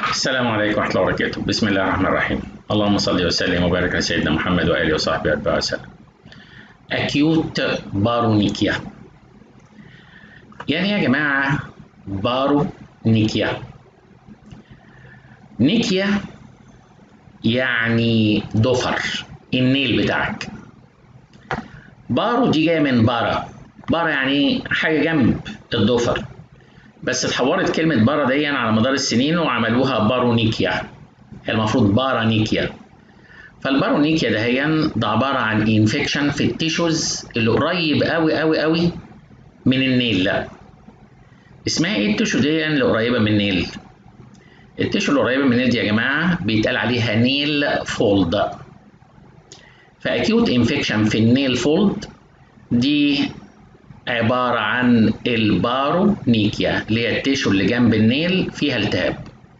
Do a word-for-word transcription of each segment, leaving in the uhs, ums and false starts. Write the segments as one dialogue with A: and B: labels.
A: السلام عليكم ورحمة الله وبركاته. بسم الله الرحمن الرحيم. اللهم صل وسلم وبارك على سيدنا محمد وآله وصحبه أتباعه وسلم. أكيوت بارونيكيا. يعني يا جماعة بارونيكيا. نيكيا يعني ضفر النيل بتاعك. بارو دي جاية من بارا. بارا يعني حاجة جنب الضفر، بس اتحورت كلمة بارا دي على مدار السنين وعملوها بارونيكيا. المفروض بارانيكيا. فالبارونيكيا دهيا ده عبارة عن انفكشن في التيشوز اللي قريب قوي قوي قوي من النيل. لا، اسمها ايه التيشو دي اللي قريبة من النيل؟ التيشو اللي قريبة من النيل دي يا جماعة بيتقال عليها نيل فولد. فأكيوت انفكشن في النيل فولد دي عبارة عن البارونيكيا اللي هي التيشو اللي جنب النيل فيها التهاب.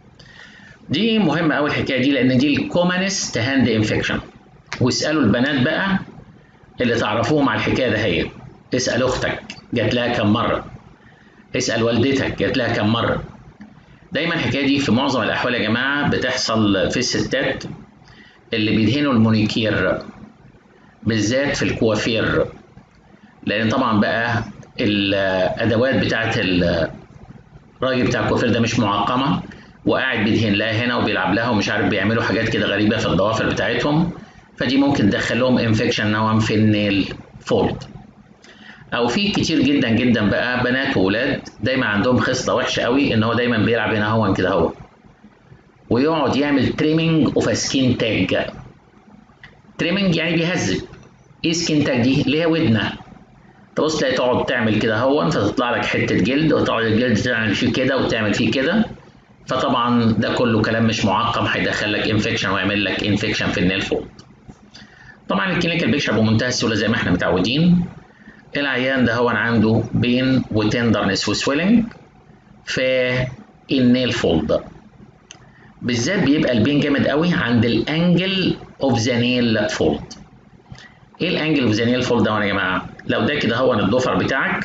A: دي مهمة أوي الحكاية دي، لأن دي الكومنست هاند انفكشن. واسألوا البنات بقى اللي تعرفوهم على الحكاية دهيت. اسأل أختك جات لها كم مرة، اسأل والدتك جات لها كم مرة. دايما الحكاية دي في معظم الأحوال يا جماعة بتحصل في الستات اللي بيدهنوا المونيكير، بالذات في الكوافير، لأن طبعا بقى الأدوات بتاعت الراجل بتاع الكوافير ده مش معقمة، وقاعد بيدهن لها هنا وبيلعب لها ومش عارف بيعملوا حاجات كده غريبة في الضوافر بتاعتهم، فدي ممكن تدخل لهم انفكشن نوعا في النيل فولد. أو في كتير جدا جدا بقى بنات وولاد دايما عندهم خصلة وحشة قوي، إن هو دايما بيلعب هنا هون كده هو ويقعد يعمل تريمنج اوف سكين تاج. تريمنج يعني بيهذب. ايه سكين تاج دي؟ اللي هي ودنه. تبص تلاقي تقعد تعمل كده هون فتطلع لك حته جلد، وتقعد الجلد تعمل فيه كده وتعمل فيه كده. فطبعا ده كله كلام مش معقم هيدخل لك انفكشن ويعمل لك انفكشن في النيل فولد. طبعا الكلينيكال بيكشر بمنتهى السهوله زي ما احنا متعودين. العيان ده هو عنده بين وتندرنس وسويلنج في النيل فولد. بالذات بيبقى البين جامد قوي عند الانجل اوف ذا نيل فولد. ايه الانجل اوف ذا نيل فولد ده يا جماعه؟ لو ده كده هو الضفر بتاعك،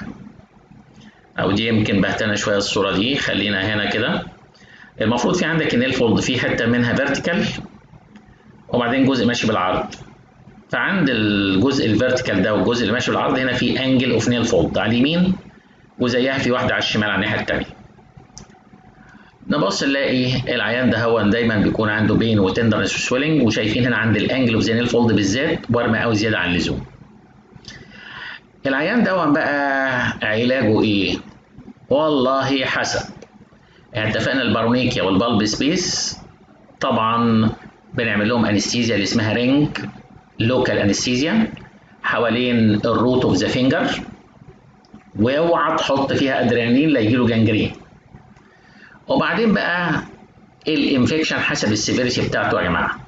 A: او دي يمكن بهتنا شويه الصوره دي، خلينا هنا كده. المفروض في عندك النيل فولد في حته منها فيرتيكال وبعدين جزء ماشي بالعرض. فعند الجزء الفيرتيكال ده والجزء اللي ماشي بالعرض هنا في انجل اوف نيل فولد على اليمين، وزيها في واحده على الشمال على الناحيه الثانيه. نبص نلاقي العيان ده هو دايما بيكون عنده بين وتندرنس وسويلنج، وشايفين هنا عند الانجل اوف ذا نيل فولد بالذات ورمه قوي زياده عن اللزوم. العيان ده بقى علاجه ايه؟ والله حسب. يعني اتفقنا البارونيكيا والبالب سبيس طبعا بنعمل لهم انستيزيا اللي اسمها رينج لوكال انستيزيا حوالين الروت اوف ذا فينجر، واوعى تحط فيها ادرينالين لا يجيله جانجرين. وبعدين بقى الانفكشن حسب السيفيريتي بتاعته يا جماعه.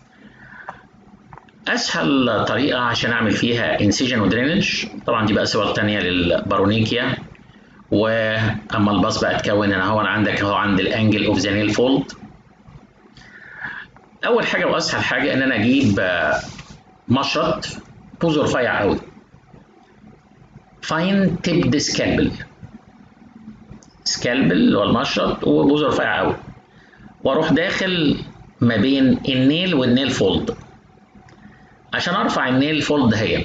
A: اسهل طريقه عشان اعمل فيها انسيجن ودرينج، طبعا دي بقى صور ثانيه للبارونيكيا. واما الباص بقى اتكون هنا هو عندك اهو عند الانجل اوف ذا نيل فولد. اول حاجه واسهل حاجه ان انا اجيب مشرط بوز رفيع قوي، فاين تيب سكالبل. سكالبل اللي هو المشرط وبوز رفيع قوي، واروح داخل ما بين النيل والنيل فولد عشان ارفع النيل فولد هي،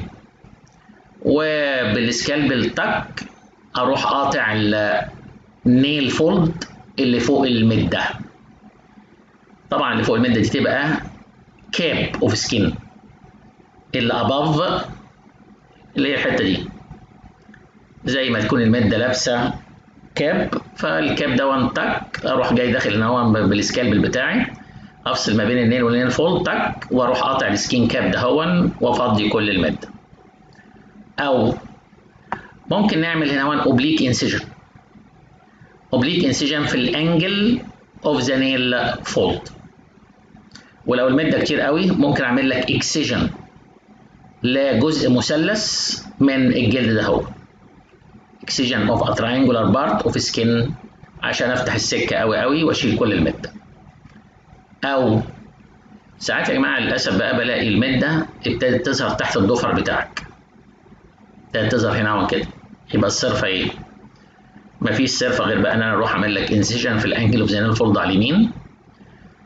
A: وبالسكالبل تك اروح قاطع النيل فولد اللي فوق المده. طبعا اللي فوق المده دي تبقى كاب اوف سكين، اللي اباف اللي هي الحته دي زي ما تكون المده لابسه كاب، فالكاب ده تك اروح جاي داخل ان هو بالسكالبل بتاعي افصل ما بين النيل والنيل فولد تك، واروح قاطع السكين كاب ده هون وافضي كل المده. او ممكن نعمل هنا وان اوبليك انسيجن. اوبليك انسيجن في الانجل اوف ذا نيل فولد. ولو المده كتير قوي ممكن اعمل لك اكسيجن لجزء مثلث من الجلد ده هو. اكسيجن اوف ا تراينجولار بارت اوف سكين عشان افتح السكه قوي قوي واشيل كل المده. او ساعات يا جماعه للاسف بقى بلاقي المده ابتدت تظهر تحت الضفر بتاعك. ابتدت تظهر هنا كده. يبقى الصرفه ايه؟ مفيش صرفه غير بقى ان انا اروح اعمل لك انسيجن في الانجل اوف ذا نيل فولد على اليمين،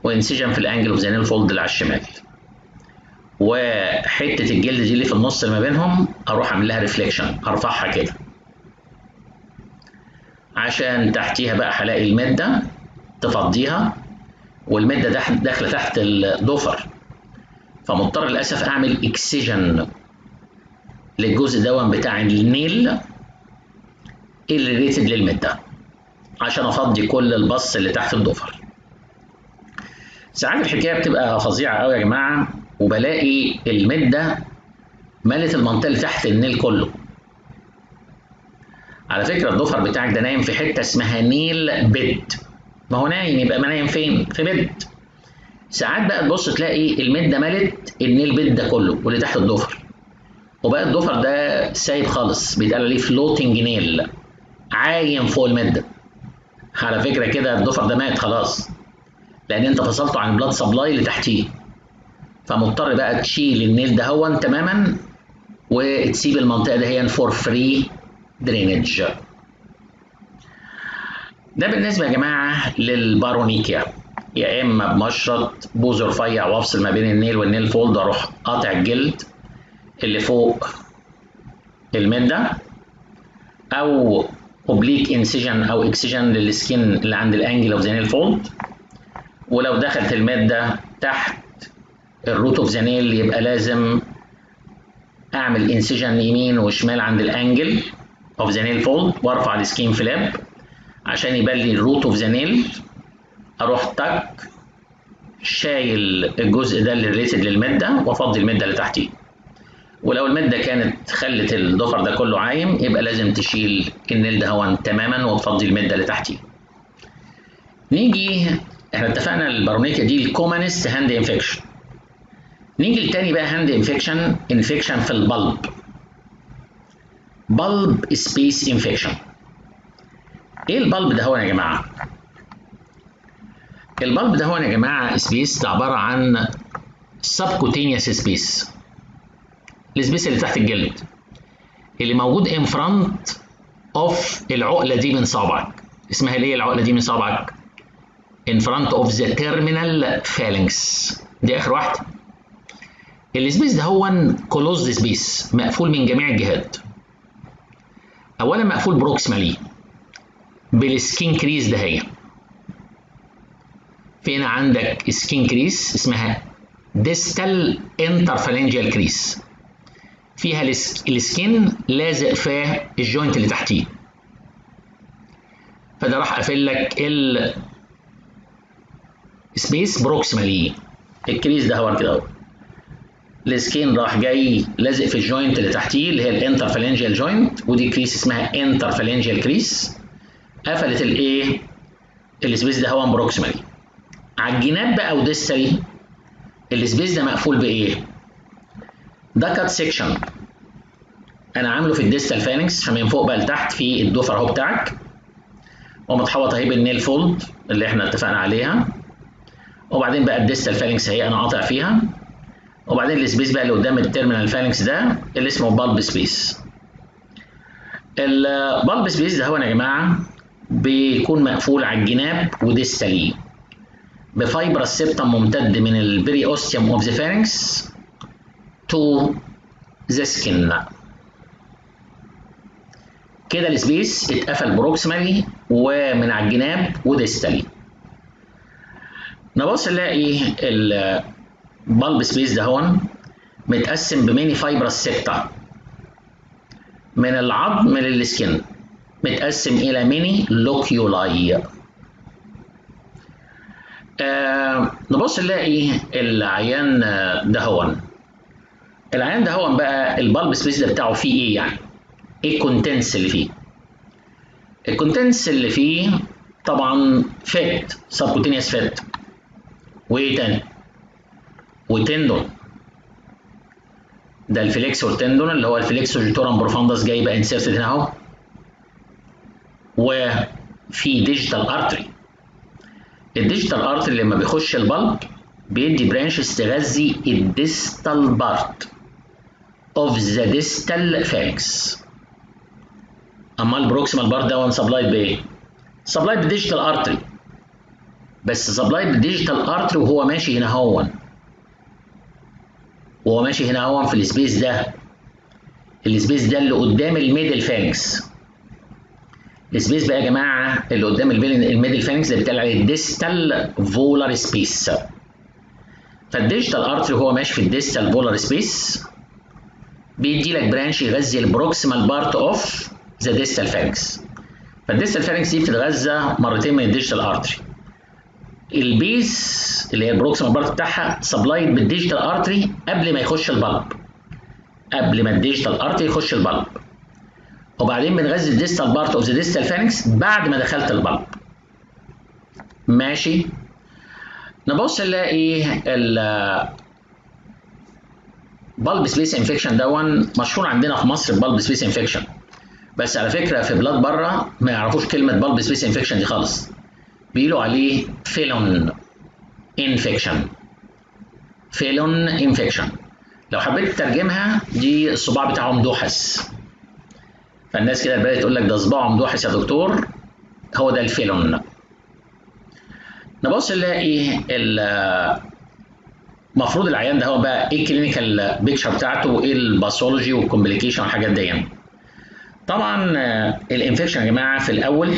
A: وانسجن في الانجل اوف ذا نيل فولد اللي على الشمال، وحته الجلد دي اللي في النص اللي ما بينهم اروح اعمل لها ريفليكشن، ارفعها كده عشان تحتيها بقى هلاقي المده تفضيها، والمده داخله تحت الضفر، فمضطر للاسف اعمل اكسجن للجزء دون بتاع النيل اللي ريتد للمده عشان افضي كل البص اللي تحت الضفر. ساعات الحكايه بتبقى فظيعه قوي يا جماعه، وبلاقي المده ملت المنطقه اللي تحت النيل كله. على فكره الضفر بتاعك ده نايم في حته اسمها نيل بيد، ما هو نايم يبقى ما نايم فين؟ في بيد. ساعات بقى تبص تلاقي المده ملت النيل بيد ده كله واللي تحت الضفر، وبقى الضفر ده سايب خالص، بيتقال عليه فلوتنج نيل، عايم فوق المده. على فكره كده الضفر ده مات خلاص، لان انت فصلته عن البلاد سبلاي اللي تحتيه، فمضطر بقى تشيل النيل ده هون تماما وتسيب المنطقه دهيا فور فري درينج. ده بالنسبه يا جماعه للبارونيكيا، يا اما بمشرط بوز رفيع وافصل ما بين النيل والنيل فولد، اروح قاطع الجلد اللي فوق المده، او اوبليك انسجن او اكسجن للسكين اللي عند الانجل اوف ذا نيل فولد. ولو دخلت الماده تحت الروت اوف ذا نيل يبقى لازم اعمل انسجن يمين وشمال عند الانجل اوف ذا نيل فولد، وارفع السكين فلاب عشان يبان لي الروت اوف ذا نيل، اروح تك شايل الجزء ده اللي ريليتد للمده وافضي المده اللي تحتيه. ولو المده كانت خلت الضفر ده كله عايم يبقى لازم تشيل النيل ده هون تماما وتفضي المده اللي تحتيه. نيجي احنا اتفقنا البارونيكيا دي الكومنست هاند انفكشن. نيجي لتاني بقى هاند انفكشن، انفكشن في البلب، بلب سبيس انفكشن. ايه البلب ده هو يا جماعه؟ البلب ده هو يا جماعه سبيس، ده عباره عن سبكوتينيوس سبيس، السبيس اللي تحت الجلد اللي موجود ان فرونت اوف العقله دي من صابعك. اسمها ليه العقله دي من صابعك؟ in front of the terminal phalanx، دي اخر واحده. السبيس ده هو كلوزد سبيس، مقفول من جميع الجهات. اولا مقفول بروكسمالي بالسكين كريس ده، هي في هنا عندك سكين كريس اسمها ديستال انترفالنجيال كريس، فيها السكين لازق في الجوينت اللي تحتيه، فده راح قافل لك السبيس بروكسمالي. الكريس ده هو كده اهو، السكين راح جاي لازق في الجوينت اللي تحتيه اللي هي الانترفالنجيال جوينت، ودي كريس اسمها انترفالنجيال كريس، قفلت الايه؟ السبيس ده هو بروكسمالي. على الجناب بقى وديستالي السبيس ده مقفول بايه؟ ده كات سيكشن انا عامله في الديستال فالنكس، فمن فوق بقى لتحت في الضفر اهو بتاعك، ومتحوط اهي بالنيل فولد اللي احنا اتفقنا عليها، وبعدين بقى الديستال فالنكس اهي انا قاطع فيها، وبعدين السبيس بقى اللي قدام التيرمينال فالنكس ده اللي اسمه بالب سبيس. البالب سبيس ده هو يا جماعه بيكون مقفول على الجناب وديستالي بفايبرس سيبتم ممتد من البري اوستيوم اوف ذا فالنكس تو ذا سكين. كده السبيس اتقفل بروكسمالي ومن على الجناب وديستالي. نبص نلاقي البالب سبيس ده هون متقسم بميني فايبرس سيبتا من العظم للسكين، متقسم الى ميني لوكيولاي. آه نبص نلاقي العيان ده هون، العيان ده هون بقى البالب سبيس ده بتاعه فيه ايه يعني؟ ايه الكونتنس اللي فيه؟ الكونتنس اللي فيه طبعا فات، سبكوتينيوس فات، وايه تاني؟ وتندون، ده الفليكسور تندون اللي هو الفليكسور جيتورم بروفاندس جاي بقى انسيرتد هنا اهو، وفي ديجيتال ارتري. الديجيتال ارتري لما بيخش البلب بيدي برانشز تغذي الديستال بارت اوف ذا ديستال فالنكس. اما البروكسيمال بارت ده سبلايد بايه؟ سبلايد بالديجيتال ارتري بس سبلايد بالديجيتال ارتري وهو ماشي هنا هون، وهو ماشي هنا هون في السبيس ده، السبيس ده اللي قدام الميدل فانكس. السبيس بقى يا جماعه اللي قدام الميدل فانكس ده بيتقال عليه الديستال فولار سبيس. فالديجيتال ارتري وهو ماشي في الديستال فولار سبيس بيدي لك برانش يغذي البروكسيمال بارت اوف ذا ديستال فانكس. فالديستال فانكس دي بتتغذى مرتين من الديجيتال ارتري. البيس اللي هي البروكسيمال بارت بتاعها سبلايد بالديجيتال ارتري قبل ما يخش البلب، قبل ما الديجيتال ارتري يخش البلب، وبعدين بنغذي الديستال بارت اوف ذا ديستال فانكس بعد ما دخلت البلب. ماشي. نبص نلاقي ال بالب سبيس انفكشن دون مشهور عندنا في مصر بالب سبيس انفكشن، بس على فكره في بلاد بره ما يعرفوش كلمه بالب سبيس انفكشن دي خالص، بيقولوا عليه فيلون انفكشن. فيلون انفكشن لو حبيت تترجمها دي الصباع بتاعه مدوحس، فالناس كده بدات تقول لك ده صباعه مدوحس يا دكتور، هو ده الفيلون. نبص نلاقي المفروض العيان ده هو بقى ايه الكلينيكال بيكشر بتاعته وايه الباثولوجي والكومبليكيشن والحاجات دي. طبعا الانفكشن يا جماعه في الاول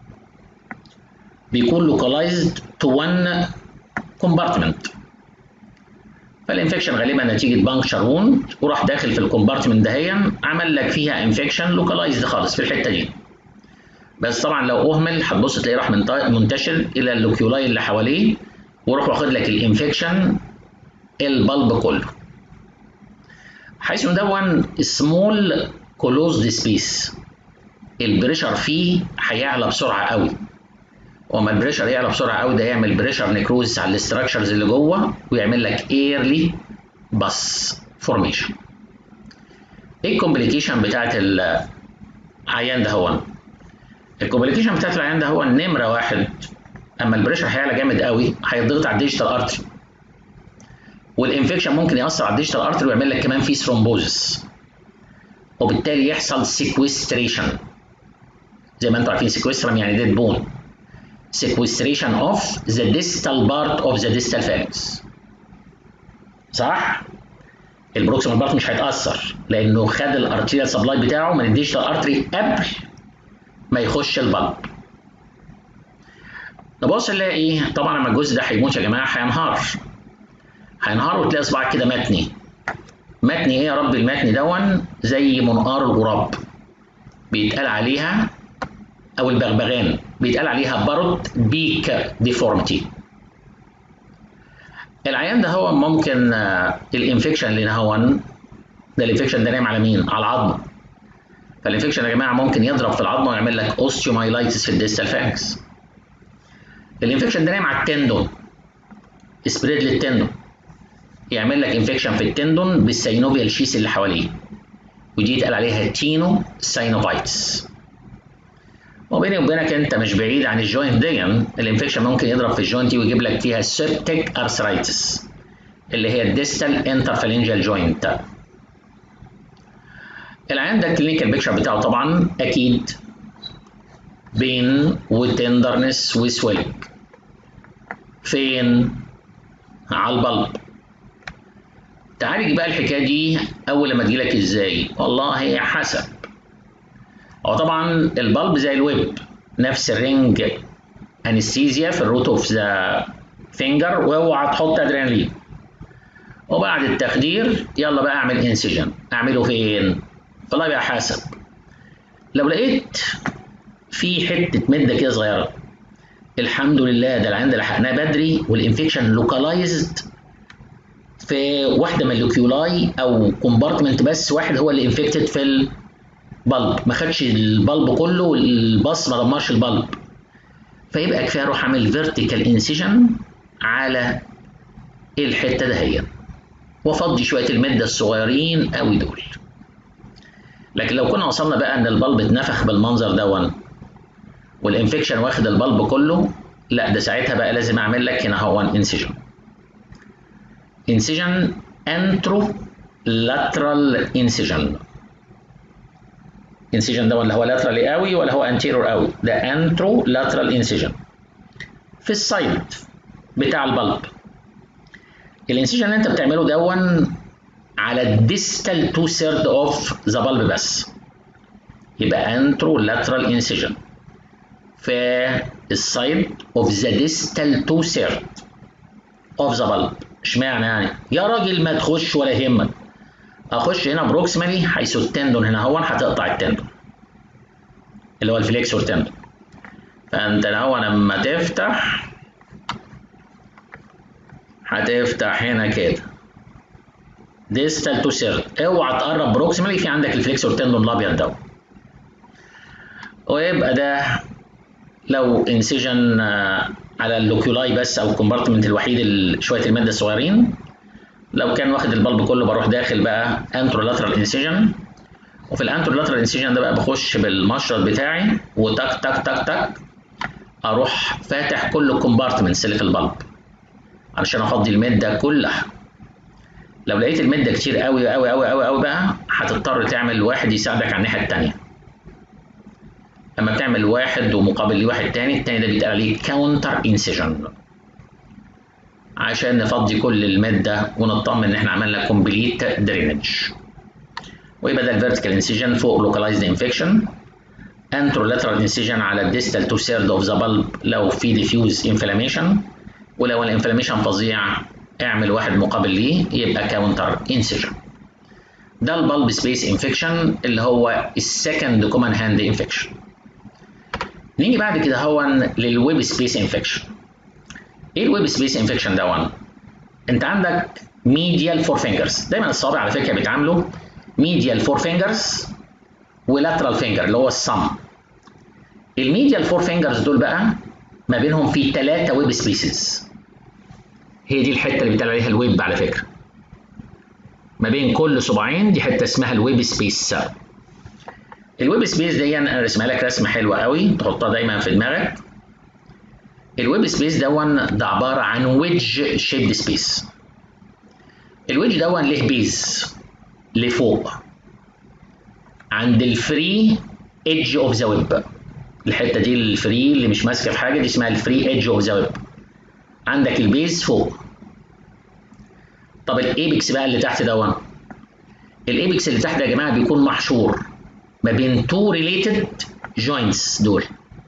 A: بيكون لوكالايزد تو وان كومبارتمنت. فالانفكشن غالبا نتيجه بانكشر ووند وراح داخل في الكومبارتمنت دهيا عمل لك فيها انفكشن لوكالايزد خالص في الحته دي. بس طبعا لو اهمل هتبص تلاقيه راح منتشر الى اللوكيولاي اللي حواليه ويروح واخد لك الانفكشن البلب كله. حيث دون سمول كلوزد سبيس البريشر فيه هيعلى بسرعه قوي، وما البريشر يعلى بسرعه قوي ده يعمل بريشر نيكروز على الاستراكشرز اللي جوه ويعمل لك ايرلي باس فورميشن. ايه الكومبليكيشن بتاعت العيان ده هو؟ الكومبليكيشن بتاعت العيان ده هو نمره واحد، اما البريشر هيعلى جامد قوي هيضغط على الديجيتال ارتري، والانفكشن ممكن ياثر على الديجيتال ارتري ويعمل لك كمان فيه ثرومبوزس، وبالتالي يحصل سيكويستريشن. زي ما انتم عارفين سيكويسترم يعني ديد بون. sequestration of the distal part of the distal phalanx. صح؟ البروكسيمال بارت مش هيتأثر لأنه خد الارتيريال سبلاي بتاعه من الديجيتال ارتري قبل ما يخش البلب. نبص نلاقي طبعا لما الجزء ده هيموت يا جماعة هينهار. هينهار وتلاقي صباعك كده متني. متني ايه يا رب؟ المتني دون زي منقار الغراب. بيتقال عليها أو البغبغان بيتقال عليها باروت بيك ديفورميتي. العيان ده هو ممكن الانفكشن اللي هون ده الانفكشن ده نايم على مين؟ على العظم. فالانفكشن يا جماعه ممكن يضرب في العظم ويعمل لك اوستيومايلايتس في الديستال فانكس. الانفكشن ده نايم على التندون، سبريد للتندون، يعمل لك انفكشن في التندون بالسينوفيال شيس اللي حواليه، ودي يتقال عليها تينو ساينوفايتس. وبيني وبينك انت مش بعيد عن الجوينت دي، الانفكشن ممكن يضرب في الجوينت ويجيب لك فيها سيبتيك ارثرايتس اللي هي الديستال انترفالنجال جوينت. العيان ده الكلينيكال بيكشر بتاعه طبعا اكيد بين وتندرنس وسويلنج. فين؟ على البلب. تعالج بقى الحكايه دي اول لما تجيلك ازاي؟ والله حسب. هو طبعا البلب زي الويب، نفس الرينج انستيزيا في الروت اوف ذا فينجر، واوعى تحط ادرينالين. وبعد التخدير يلا بقى اعمل انسجن. اعمله فين؟ والله بقى حسب. لو لقيت في حته مده كده صغيره الحمد لله ده العيان ده لحقناه بدري والانفكشن لوكالايزد في واحده من اللوكيولاي او كومبارتمنت بس واحد هو اللي انفكتد في البلب، ما خدش البلب كله والباص ما دمرش البلب، فيبقى كفايه اروح اعمل فيرتيكال انسيجن على الحته دهيا وافضي شويه المده الصغيرين قوي دول. لكن لو كنا وصلنا بقى ان البلب اتنفخ بالمنظر دون والانفكشن واخد البلب كله، لا ده ساعتها بقى لازم اعمل لك هنا هو انسيجن. انسيجن انترو لاترال انسيجن. انسيجن ده ولا هو لاترال قوي ولا هو انتيرور قوي، ده انترو لاترال انسيجن في السايد بتاع البلب. الانسيجن اللي انت بتعمله دون على الديستال تو ثيرد اوف ذا بلب بس، يبقى انترو لاترال انسيجن في السايد اوف ذا ديستال تو ثيرد اوف ذا بلب. اشمعنى يعني؟ يا راجل ما تخش ولا يهمك. اخش هنا بروكسيمالي حيث التندون هنا هون هتقطع التندون اللي هو الفليكسور تندون. فانت هو لما تفتح هتفتح هنا كده ديستال تو ثيرد، اوعى تقرب بروكسيمالي، في عندك الفليكسور تندون الابيض ده. ويبقى ده لو انسيجن على اللوكيولاي بس او الكومبارتمنت الوحيد شويه الماده الصغيرين. لو كان واخد البلب كله بروح داخل بقى انترولاترال انسيجن، وفي الانترولاترال انسيجن ده بقى بخش بالمشرط بتاعي وتك تك تك تك اروح فاتح كل الكومبارتمنتس اللي في البلب علشان افضي الماده كلها. لو لقيت الماده كتير قوي قوي قوي قوي قوي بقى هتضطر تعمل واحد يساعدك على الناحيه الثانيه. لما بتعمل واحد ومقابل لواحد تاني، التاني ده بيتقال عليه كاونتر انسيجن عشان نفضي كل الماده ونطمن ان احنا عملنا كومبليت درينج. ويبقى ده الفيرتيكال انسيجن فوق لوكالايزد انفكشن، انترولاترال انسيجن على الديستال تو ثيرد اوف ذا بلب لو في ديفيوز انفلاميشن، ولو الانفلاميشن فظيع اعمل واحد مقابل ليه يبقى كاونتر انسيجن. ده البلب سبيس انفكشن اللي هو السكند كومن هاند انفكشن. نيجي بعد كده هون للويب سبيس انفكشن. ايه الويب سبيس انفكشن ده؟ انت عندك ميديال فور فينجرز، دايما الصابع على فكره بيتعاملوا ميديال فور فينجرز ولاترال فينجر اللي هو الصم. الميديال فور فينجرز دول بقى ما بينهم في ثلاثه ويب سبيسز. هي دي الحته اللي بيتقال عليها الويب على فكره. ما بين كل صباعين دي حته اسمها الويب سبيس. الويب سبيس دي انا رسمها لك رسمه حلوه قوي تحطها دايما في دماغك. الويب سبيس دون ده عباره عن ويدج شيبد سبيس. الويدج دون له بيز لفوق عند الفري ايدج اوف ذا ويب. الحته دي الفري اللي مش ماسكه في حاجه دي اسمها الفري ايدج اوف ذا ويب. عندك البيز فوق. طب الايبكس بقى اللي تحت دون، الايبكس اللي تحت ده يا جماعه بيكون محشور ما بين تو ريليتد جوينتس. دول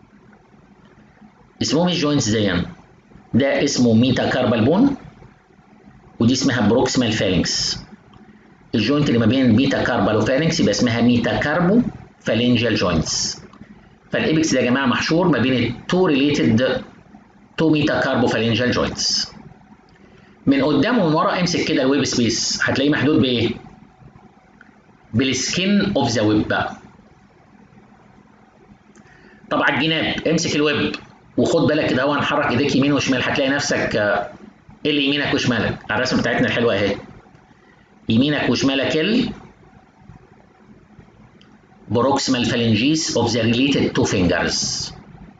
A: اسمهم الجوينتس دي، ده اسمه ميتاكاربال بون ودي اسمها بروكسيمال فالنكس. الجوينت اللي ما بين ميتاكاربال وفالنكس يبقى اسمها ميتاكاربو فالنجيال جوينتس. فالايبكس ده يا جماعه محشور ما بين التو ريليتد تو ميتاكاربو فالنجيال جوينتس. من قدام ومن ورا امسك كده الويب سبيس هتلاقيه محدود بايه؟ بالسكين اوف ذا ويب بقى. طب على الجناب امسك الويب وخد بالك كده هو هنحرك ايديك يمين وشمال هتلاقي نفسك ايه اللي يمينك وشمالك على الرسمه بتاعتنا الحلوه اهي. يمينك وشمالك ال بروكسيمال فالنجيس اوف ذا ريليتد تو فينجرز.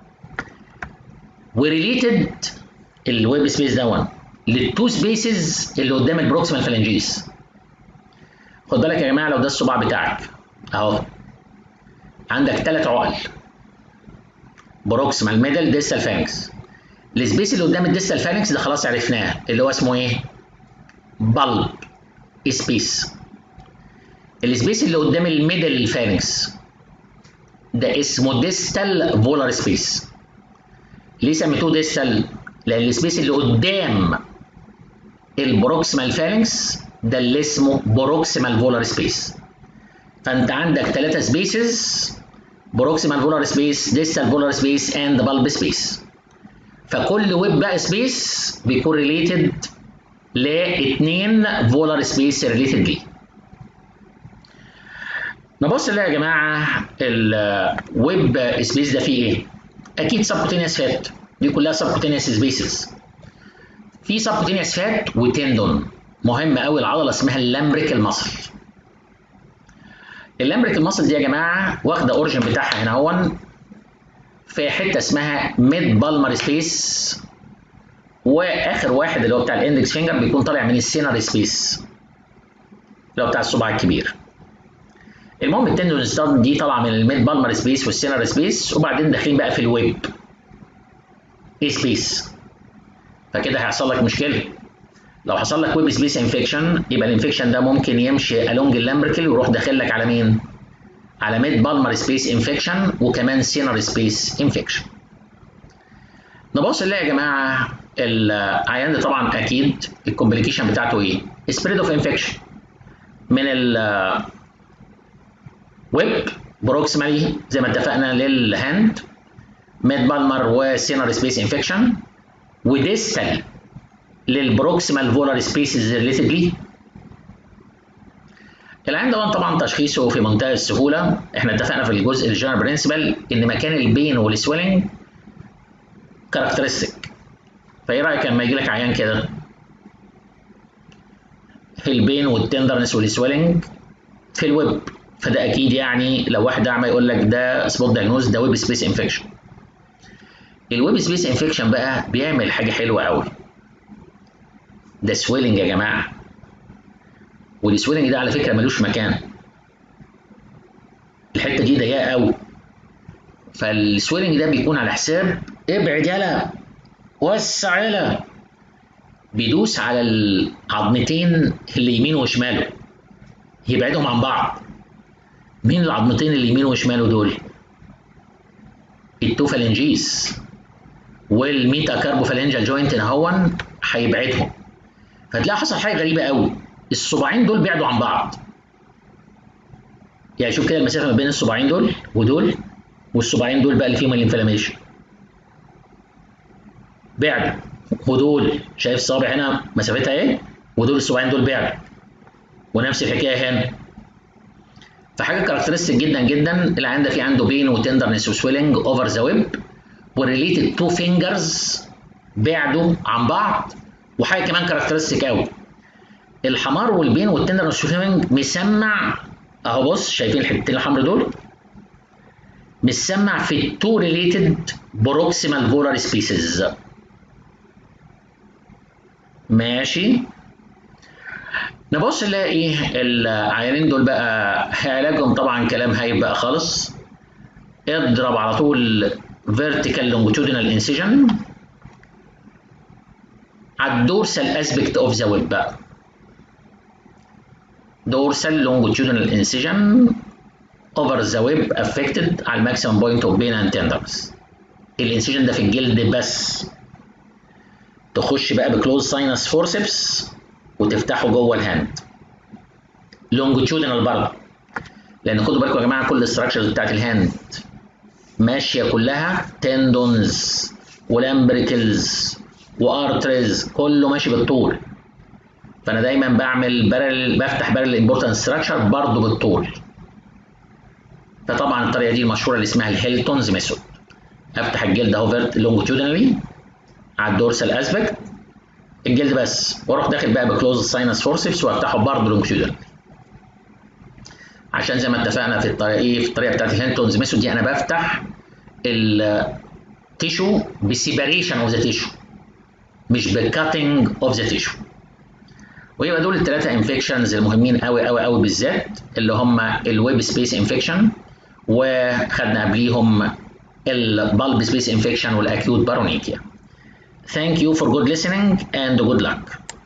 A: وريليتد الويب سبيس دون للتو سبيسز اللي قدام البروكسيمال فالنجيس. خد بالك يا جماعه لو ده الصباع بتاعك اهو عندك ثلاث عقل بروكسيمال ميدل ديستال فالنكس. السبيس اللي قدام الديستال فالنكس ده خلاص عرفناه اللي هو اسمه ايه؟ بلب سبيس. السبيس اللي قدام الميدل فالنكس ده اسمه ديستال فولار سبيس. ليه سميتوه ديستال؟ لان السبيس اللي قدام البروكسيمال فالنكس ده اللي اسمه بروكسيمال فولار سبيس. فانت عندك ثلاثه سبيسز بروكسيمال فولار سبيس ديستال فولار سبيس اند بلب سبيس. فكل ويب بقى سبيس بيكون ريليتد لاثنين فولار سبيس ريليتد ليه. نبص نلاقي يا جماعه الويب سبيس ده فيه ايه؟ اكيد سبكوتينيوس فات، دي كلها سبكوتينيوس سبيسز. في سبكوتينيوس فات وتندون مهم قوي العضله اسمها اللامبريك المصل. اللامبريك المصل دي يا جماعه واخده اوريجن بتاعها هنا هون في حته اسمها ميد بالمر سبيس، واخر واحد اللي هو بتاع الاندكس فينجر بيكون طالع من السينر سبيس اللي هو بتاع الصباع الكبير. المهم التندون دي طالعه من الميد بالمر سبيس والسينر سبيس وبعدين داخلين بقى في الويب. سبيس، فكده هيحصل لك مشكله. لو حصل لك ويب سبيس انفكشن يبقى الانفكشن ده ممكن يمشي الونج اللامبركل ويروح داخل لك على مين؟ على ميد بالمر سبيس انفكشن وكمان سينر سبيس انفكشن. نبص نلاقي يا جماعه العيان ده طبعا اكيد الكومبليكيشن بتاعته ايه؟ سبريد اوف انفكشن من ال ويب بروكسيمالي زي ما اتفقنا للهاند، ميد بالمر وسينر سبيس انفكشن، وديستال للبروكسيمال فولار سبيسز ريليتدلي. العين ده طبعا تشخيصه في منتهى السهوله، احنا اتفقنا في الجزء الجنرال برنسبل ان مكان البين والسويلنج كاركترستيك. فايه رايك لما يجي لك عيان كده في البين والتندرنس والسويلنج في الويب، فده اكيد يعني لو واحد اعمى يقول لك ده سبوت دايجنوز، ده ويب سبيس انفكشن. الويب سبيس انفكشن بقى بيعمل حاجه حلوه قوي، ده سويلنج يا جماعه، والسويلنج ده على فكره ملوش مكان، الحته دي ضيقه قوي، فالسويلنج ده بيكون على حساب ابعد يلا وسع يلا، بيدوس على العظمتين اللي يمينه وشماله يبعدهم عن بعض. مين العظمتين اللي يمينه وشماله دول؟ التوفالنجيس والميتا كاربوفالنجال جوينت هون هيبعدهم. فتلاقي حصل حاجه غريبه قوي، الصباعين دول بعدوا عن بعض. يعني شوف كده المسافه ما بين الصباعين دول ودول، والصباعين دول بقى اللي فيهم الانفلاميشن بعدوا، ودول شايف الصابع هنا مسافتها ايه؟ ودول الصباعين دول بعدوا، ونفس الحكايه هنا. فحاجه كاركترستيك جدا جدا، العيان ده في عنده بين وتندرنس وسويلنج اوفر ذا ويب، والريليتد تو فينجرز بعدوا عن بعض. وحاجه كمان كاركترستيك قوي، الحمار والبين والتندرنس والسويلنج مسمع اهو، بص شايفين الحتتين الحمر دول؟ مسمع في التو ريليتد بروكسيمال فولار سبيسز. ماشي، نبص نلاقي العيانين دول بقى علاجهم طبعا كلام هايب بقى خالص. اضرب على طول vertical longitudinal incision على الدورسال اسبكت اوف ذا ويب بقى، dorsal longitudinal incision over the web affected على الماكسيمم بوينت اوف بين اند تندرنس. الانسيجن ده في الجلد بس، تخش بقى بكلوز ساينس فورسبس وتفتحه جوه الهاند. لونجيتيودنال برضه، لان خدوا بالكم يا جماعه كل الاستراكشرز بتاعت الهاند ماشيه كلها تندونز ولامبريكلز وارتريز، كله ماشي بالطول. فانا دايما بعمل بارل، بفتح بارل امبورتنت ستراكشر برضه بالطول. فطبعا الطريقه دي المشهوره اللي اسمها الهيلتونز ميثود، افتح الجلد اهو لونجيتيودنالي على الدورسال اسبكت الجلد بس، واروح داخل بقى بكلوز ساينس فورسبس وافتحه برضه لونجيتيودنالي. عشان زي ما اتفقنا في الطريقه ايه، في الطريقه بتاعت الهيلتونز ميثود دي انا بفتح التيشو بسيباريشن اوف ذا تيشو، مش بكاتنج اوف ذا تيشو. ويبقى دول الثلاثه انفكشنز المهمين قوي قوي قوي بالذات، اللي هم الويب سبيس انفكشن، وخدنا قبليهم البالب سبيس انفكشن والاكيوت بارونيكيا. Thank you for good listening and good luck.